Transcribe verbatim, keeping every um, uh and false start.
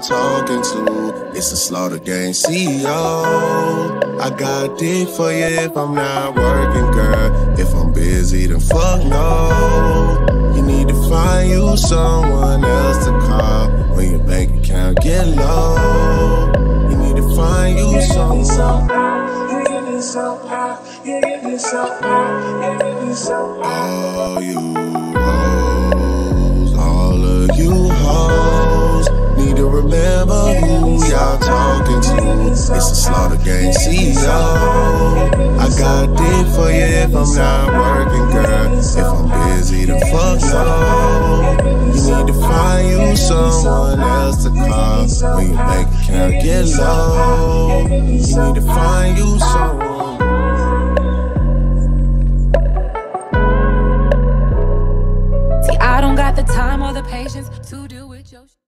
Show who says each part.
Speaker 1: talking to? It's a slaughter gang C E O. I got dick for you if I'm not working, girl. If I'm busy, then fuck no. You need to find you someone else to call when your bank account get low. You need to find you someone. All you hoes, all of you hoes, need to remember who y'all talking to. It's a slaughter gang C E O. I got dick for you if I'm not working, girl. If I'm busy, then fuck no. You need to find you someone else to call when your bank account get low. You need to find you someone.
Speaker 2: See, I don't got the time or the patience to deal with your